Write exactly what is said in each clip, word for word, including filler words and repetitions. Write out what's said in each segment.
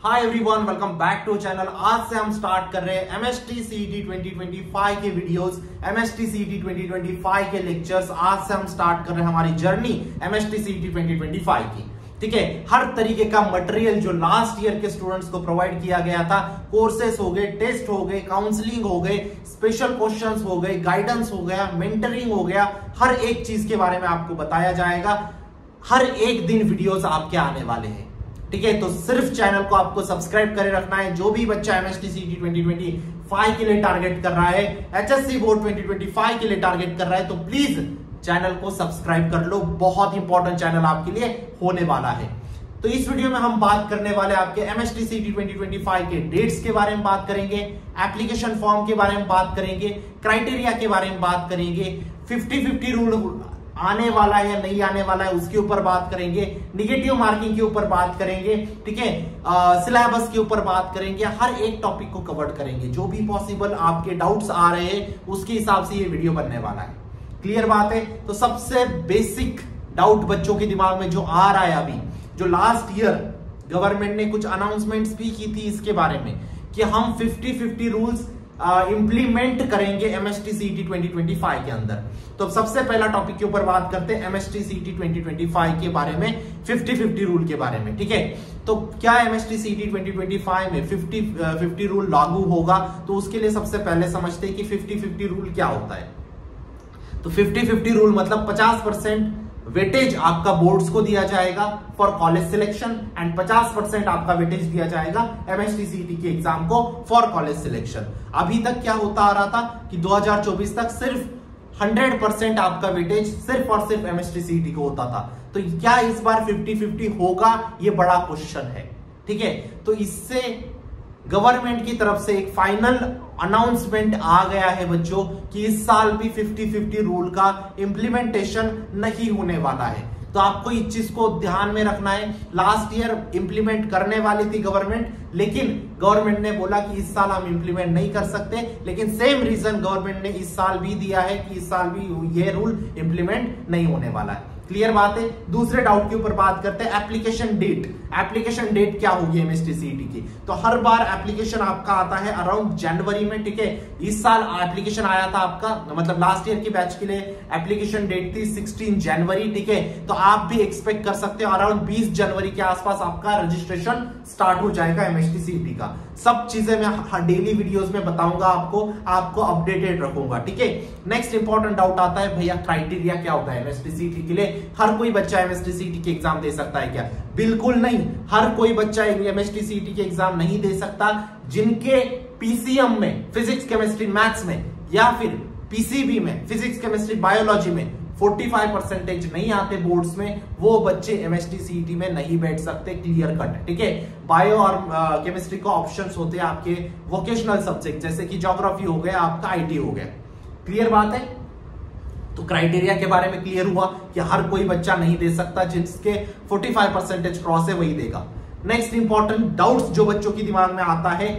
Hi everyone, welcome back to channel. आज से हम स्टार्ट कर रहे हैं MST CET twenty twenty five के videos, MST CET twenty twenty five के लेक्चर्स। आज से हम स्टार्ट कर रहे हैं हमारी journey MST CET twenty twenty five की। ठीक है, हर तरीके का मटेरियल जो लास्ट ईयर के स्टूडेंट्स को प्रोवाइड किया गया था, कोर्सेस हो गए, टेस्ट हो गए, काउंसलिंग हो गए, स्पेशल क्वेश्चंस हो गए, गाइडेंस हो गया, मेंटरिंग हो गया, हर एक चीज के बारे में आपको बताया जाएगा। हर एक दिन वीडियोस आपके आने वाले हैं। ठीक है, तो सिर्फ चैनल को आपको सब्सक्राइब करे रखना है। जो भी बच्चा MST CET twenty twenty five के लिए टारगेट कर रहा है, HSC board twenty twenty five के लिए टारगेट कर रहा है, तो प्लीज चैनल को सब्सक्राइब कर लो। बहुत इंपॉर्टेंट चैनल आपके लिए होने वाला है। तो इस वीडियो में हम बात करने वाले आपके MST CET twenty twenty five के डेट्स के बारे में बात करेंगे, एप्लीकेशन फॉर्म के बारे में बात करेंगे, क्राइटेरिया के बारे में बात करेंगे, फिफ्टी फिफ्टी रूल आने वाला है या नहीं आने वाला है उसके ऊपर बात करेंगे, निगेटिव मार्किंग के ऊपर बात करेंगे, ठीक है, सिलेबस के ऊपर बात करेंगे। हर एक टॉपिक को कवर करेंगे। जो भी पॉसिबल आपके डाउट्स आ रहे हैं उसके हिसाब से ये वीडियो बनने वाला है। क्लियर बात है? तो सबसे बेसिक डाउट बच्चों के दिमाग में जो आ रहा है अभी, जो लास्ट ईयर गवर्नमेंट ने कुछ अनाउंसमेंट्स भी की थी इसके बारे में कि हम फिफ्टी फिफ्टी रूल्स इंप्लीमेंट करेंगे MST CET twenty twenty five के अंदर। तो सबसे पहला टॉपिक के ऊपर बात करते हैं MST CET twenty twenty five के बारे में, फिफ्टी फिफ्टी रूल के बारे में। ठीक है, तो क्या MST CET twenty twenty five में फिफ्टी फिफ्टी रूल लागू होगा? तो उसके लिए सबसे पहले समझते हैं कि फिफ्टी फिफ्टी रूल क्या होता है। तो फिफ्टी फिफ्टी रूल मतलब पचास परसेंट वेटेज आपका बोर्ड्स को दिया जाएगा फॉर कॉलेज सिलेक्शन एंड पचास परसेंट आपका वेटेज दिया जाएगा एमएसटी सीईटी के एग्जाम को फॉर कॉलेज सिलेक्शन। अभी तक क्या होता आ रहा था कि दो हज़ार चौबीस तक सिर्फ हंड्रेड परसेंट आपका वेटेज सिर्फ और सिर्फ एमएसटी सीईटी को होता था। तो क्या इस बार फिफ्टी फिफ्टी होगा? ये बड़ा क्वेश्चन है। ठीक है, तो इससे गवर्नमेंट की तरफ से एक फाइनल अनाउंसमेंट आ गया है बच्चों कि इस साल भी फिफ्टी फिफ्टी रूल का इंप्लीमेंटेशन नहीं होने वाला है। तो आपको इस चीज को ध्यान में रखना है। लास्ट ईयर इंप्लीमेंट करने वाली थी गवर्नमेंट, लेकिन गवर्नमेंट ने बोला कि इस साल हम इंप्लीमेंट नहीं कर सकते, लेकिन सेम रीजन गवर्नमेंट ने इस साल भी दिया है कि इस साल भी ये रूल इंप्लीमेंट नहीं होने वाला है। क्लियर बात है? दूसरे डाउट के ऊपर बात करते हैं एप्लीकेशन डेट। एप्लीकेशन डेट क्या होगी एमएसटी सीईटी की? तो हर बार एप्लीकेशन आपका आता है अराउंड जनवरी में। ठीक है, इस साल एप्लीकेशन आया था आपका, मतलब लास्ट ईयर की बैच के लिए एप्लीकेशन डेट थी सिक्सटीन जनवरी। ठीक है, तो आप भी एक्सपेक्ट कर सकते हो अराउंड बीस जनवरी के आसपास आपका रजिस्ट्रेशन स्टार्ट हो जाएगा एमएसटी सीईटी का। सब चीजें मैं डेली वीडियोस में बताऊंगा आपको, आपको अपडेटेड रखूंगा। ठीक है, नेक्स्ट इंपॉर्टेंट डाउट आता है, भैया क्राइटेरिया क्या होता है एमएसटी सीईटी के लिए? हर कोई बच्चा एमएसटी सीईटी के एग्जाम दे सकता है क्या? बिल्कुल नहीं। हर कोई बच्चा एमएसटी सीईटी के एग्जाम नहीं दे सकता। जिनके पीसीएम में, फिजिक्स केमिस्ट्री मैथ्स में, या फिर पीसीबी में, फिजिक्स केमिस्ट्री बायोलॉजी में पैंतालीस परसेंटेज नहीं आते बोर्ड्स में, वो बच्चे एमएसटी सीईटी में नहीं बैठ सकते। Clear cut. ठीक है, बायो और केमिस्ट्री का ऑप्शंस होते हैं आपके वोकेशनल सब्जेक्ट, जैसे कि ज्योग्राफी हो गया, आपका आईटी हो गया। क्लियर बात है? तो क्राइटेरिया के बारे में क्लियर हुआ कि हर कोई बच्चा नहीं दे सकता, जिसके पैंतालीस परसेंटेज क्रॉस है वही देगा। नेक्स्ट इंपॉर्टेंट डाउट्स जो बच्चों के दिमाग में आता है,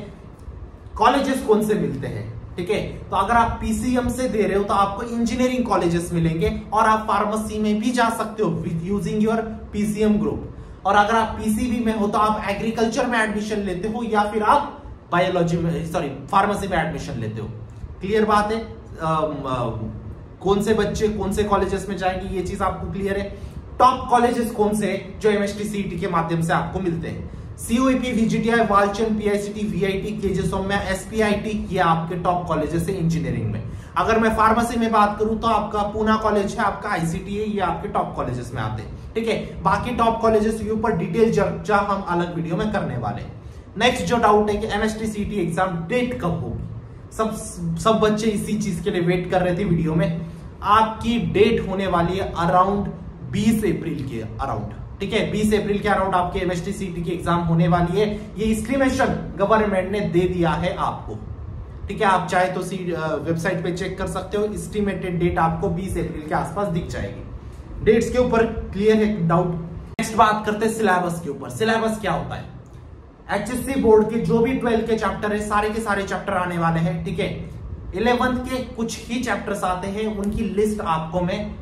कॉलेजेस कौन से मिलते हैं? ठीक है, तो अगर आप पीसीएम से दे रहे हो तो आपको इंजीनियरिंग कॉलेजेस मिलेंगे और आप फार्मेसी में भी जा सकते हो यूजिंग योर पीसीएम ग्रुप। और अगर आप पीसीबी में हो तो आप एग्रीकल्चर में एडमिशन लेते हो या फिर आप बायोलॉजी में, सॉरी फार्मेसी में एडमिशन लेते हो। क्लियर बात है? आ, आ, कौन से बच्चे कौन से कॉलेजेस में जाएंगे ये चीज आपको क्लियर है। टॉप कॉलेजेस कौन से जो एमएसटी सीईटी के माध्यम से आपको मिलते हैं? COEP, VGTI, Walchand, PICT, VIT, KJ Somaiya, SPIT, ये आपके टॉप कॉलेजेस है इंजीनियरिंग में। अगर मैं फार्मेसी में बात करूं तो आपका पूना कॉलेज है, आपका आईसीटी है, ये आपके टॉप कॉलेजेस में आते हैं। ठीक है, बाकी टॉप कॉलेजेस के ऊपर डिटेल चर्चा हम अलग वीडियो में करने वाले हैं। नेक्स्ट जो डाउट है कि एमएसटी सीईटी एग्जाम डेट कब होगी? सब सब बच्चे इसी चीज के लिए वेट कर रहे थे वीडियो में। आपकी डेट होने वाली है अराउंड बीस अप्रैल के अराउंड। ठीक है, बीस अप्रैल के अराउंड आपके एमएसटी सीईटी की एग्जाम होने वाली है। ये एस्टिमेशन गवर्नमेंट ने दे दिया है आपको। ठीक है, आप चाहे तो वेबसाइट पे चेक कर सकते हो। एस्टिमेटेड डेट आपको बीस अप्रैल के आसपास दिख जाएगी। डेट्स के ऊपर क्लियर है डाउट? नेक्स्ट बात करते हैं सिलेबस के ऊपर। सिलेबस क्या होता है? एचएससी बोर्ड के जो भी ट्वेल्थ के चैप्टर है, सारे के सारे चैप्टर आने वाले हैं। ठीक है, इलेवेंथ के कुछ ही चैप्टर्स आते हैं, उनकी लिस्ट आपको मैं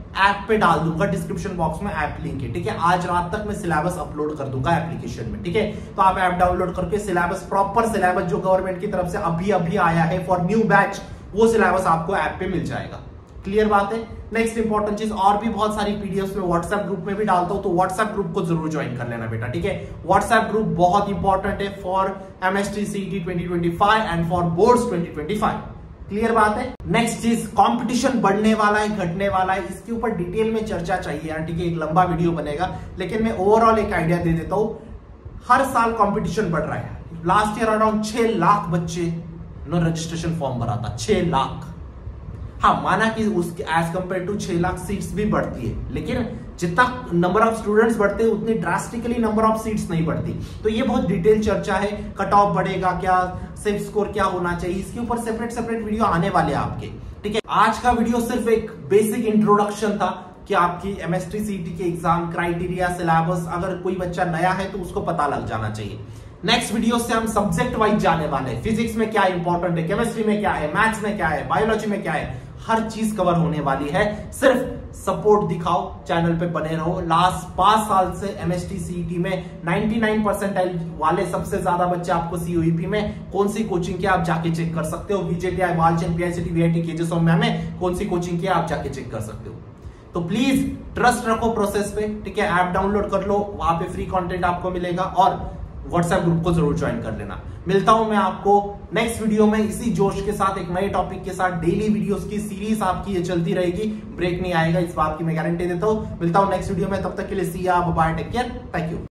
ऐप पे डाल दूंगा, डिस्क्रिप्शन बॉक्स में ऐप लिंक है, ठीक है। आज रात तक मैं सिलेबस अपलोड कर दूंगा एप्लीकेशन में, ठीक है। तो आप ऐप डाउनलोड करके सिलेबस, प्रॉपर सिलेबस जो गवर्नमेंट की तरफ से अभी अभी आया है फॉर न्यू बैच, वो सिलेबस आपको ऐप पे मिल जाएगा। क्लियर बात है। नेक्स्ट इंपॉर्टेंट चीज, और भी बहुत सारी पीडीएफ में व्हाट्सएप ग्रुप में भी डालता हूं, तो व्हाट्सएप ग्रुप को जरूर ज्वाइन कर लेना बेटा, ठीक है। व्हाट्सएप ग्रुप बहुत इंपॉर्टेंट है for MST CET twenty twenty five and for boards twenty twenty five. Clear बात है। नेक्स्ट चीज, कंपटीशन बढ़ने वाला है, घटने वाला है, इसके ऊपर डिटेल में चर्चा चाहिए यार, ठीक है। एक लंबा वीडियो बनेगा, लेकिन मैं ओवरऑल एक आइडिया दे देता हूं। हर साल कंपटीशन बढ़ रहा है। लास्ट ईयर अराउंड छह लाख बच्चे नो रजिस्ट्रेशन फॉर्म भरा था, छह लाख। हाँ, माना कि उसके एज कंपेयर टू छह लाख सीट्स भी बढ़ती है, लेकिन जितना नंबर ऑफ स्टूडेंट्स बढ़ते हैं उतनी ड्रास्टिकली नंबर ऑफ सीट्स नहीं बढ़ती। तो ये बहुत डिटेल चर्चा है, कट ऑफ बढ़ेगा क्या, सेफ स्कोर क्या होना चाहिए, इसके ऊपर सेपरेट सेपरेट वीडियो आने वाले हैं आपके, ठीक है। आज का वीडियो सिर्फ एक बेसिक इंट्रोडक्शन था कि आपकी एमएसटी सीईटी के एग्जाम क्राइटेरिया, सिलेबस, अगर कोई बच्चा नया है तो उसको पता लग जाना चाहिए। नेक्स्ट वीडियो से हम सब्जेक्ट वाइज जाने वाले हैं, फिजिक्स में क्या इंपॉर्टेंट है, केमिस्ट्री में क्या है, मैथ्स में क्या है, बायोलॉजी में क्या है, हर चीज कवर होने वाली है। सिर्फ सपोर्ट दिखाओ, चैनल पे बने रहो। लास्ट पांच साल से एमएसटी सीईटी में निन्यानवे परसेंटाइल वाले सबसे ज्यादा बच्चे आपको सीओईपी में कौन सी कोचिंग के आप जाके चेक कर सकते हो। BJTI, Walchand, PICT, VIT, KJS में कौन सी कोचिंग के आप जाके चेक कर सकते हो। तो प्लीज ट्रस्ट रखो प्रोसेस पे, ठीक है। ऐप डाउनलोड कर लो, वहां पे फ्री कंटेंट आपको मिलेगा, और व्हाट्सएप ग्रुप को जरूर ज्वाइन कर लेना। मिलता हूं मैं आपको नेक्स्ट वीडियो में इसी जोश के साथ, एक नए टॉपिक के साथ। डेली वीडियोस की सीरीज आपकी ये चलती रहेगी, ब्रेक नहीं आएगा, इस बात की मैं गारंटी देता हूं। मिलता हूं नेक्स्ट वीडियो में, तब तक के लिए see ya bye, take care, thank you.